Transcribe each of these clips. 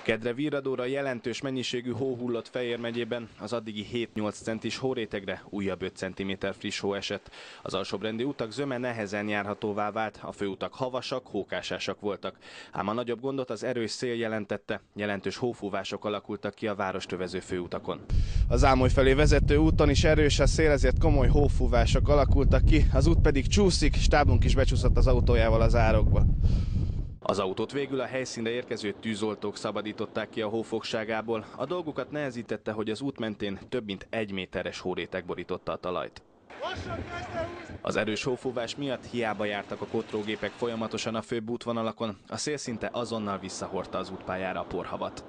Kedre virradóra jelentős mennyiségű hó hullott Fejér megyében, az addigi 7-8 centis hórétegre újabb 5 cm friss hó esett. Az alsóbrendi utak zöme nehezen járhatóvá vált, a főutak havasak, hókásásak voltak. Ám a nagyobb gondot az erős szél jelentette, jelentős hófúvások alakultak ki a várost övező főutakon. A Zámoly felé vezető úton is erős a szél, ezért komoly hófúvások alakultak ki, az út pedig csúszik, stábunk is becsúszott az autójával az árokba. Az autót végül a helyszínre érkező tűzoltók szabadították ki a hó fogságából. A dolgukat nehezítette, hogy az út mentén több mint 1 méteres hóréteg borította a talajt. Az erős hófúvás miatt hiába jártak a kotrógépek folyamatosan a főbb útvonalakon, a szél szinte azonnal visszahordta az útpályára a porhavat.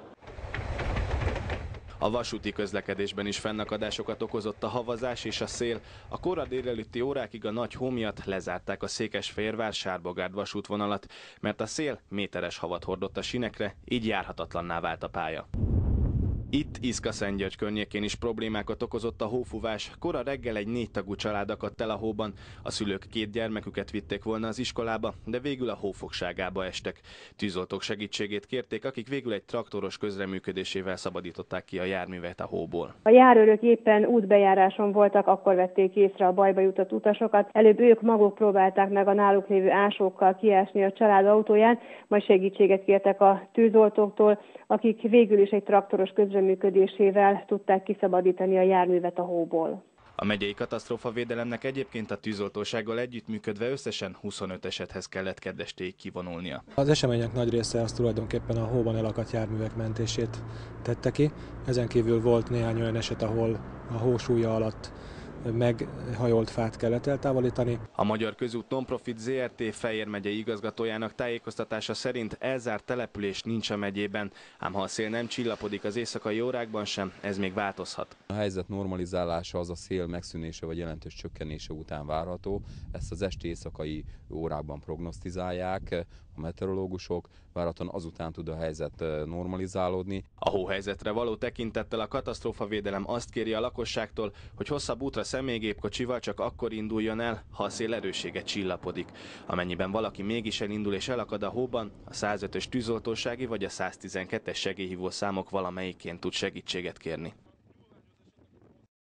A vasúti közlekedésben is fennakadásokat okozott a havazás és a szél. A kora délelőtti órákig a nagy hó miatt lezárták a Székesfehérvár-Sárbogárd vasútvonalat, mert a szél méteres havat hordott a sínekre, így járhatatlanná vált a pálya. Itt Iszka-Szentgyörgy környékén is problémákat okozott a hófúvás. Kora reggel egy 4 tagú család akadt el a hóban. A szülők 2 gyermeküket vitték volna az iskolába, de végül a hó fogságába estek. Tűzoltók segítségét kérték, akik végül egy traktoros közreműködésével szabadították ki a járművet a hóból. A járőrök éppen útbejáráson voltak, akkor vették észre a bajba jutott utasokat. Előbb ők maguk próbálták meg a náluk lévő ásókkal kiásni a család autóján, majd segítséget kértek a tűzoltóktól, akik végül is egy traktoros közreműködésével tudták kiszabadítani a járművet a hóból. A megyei katasztrófavédelemnek egyébként a tűzoltósággal együttműködve összesen 25 esethez kellett kedvestéig kivonulnia. Az események nagy része az tulajdonképpen a hóban elakadt járművek mentését tette ki. Ezen kívül volt néhány olyan eset, ahol a hó súlya alatt meghajolt fát kellett eltávolítani. A Magyar Közút Nonprofit Zrt. Fejér megyei igazgatójának tájékoztatása szerint elzárt település nincs a megyében, ám ha a szél nem csillapodik az éjszakai órákban sem, ez még változhat. A helyzet normalizálása az a szél megszűnése vagy jelentős csökkenése után várható. Ezt az esti éjszakai órákban prognosztizálják a meteorológusok, várhatóan azután tud a helyzet normalizálódni. A hóhelyzetre való tekintettel a katasztrófavédelem azt kéri a lakosságtól, hogy hosszabb útra személygépkocsival csak akkor induljon el, ha a szél erőssége csillapodik. Amennyiben valaki mégis elindul és elakad a hóban, a 105-ös tűzoltósági vagy a 112-es segélyhívó számok valamelyikén tud segítséget kérni.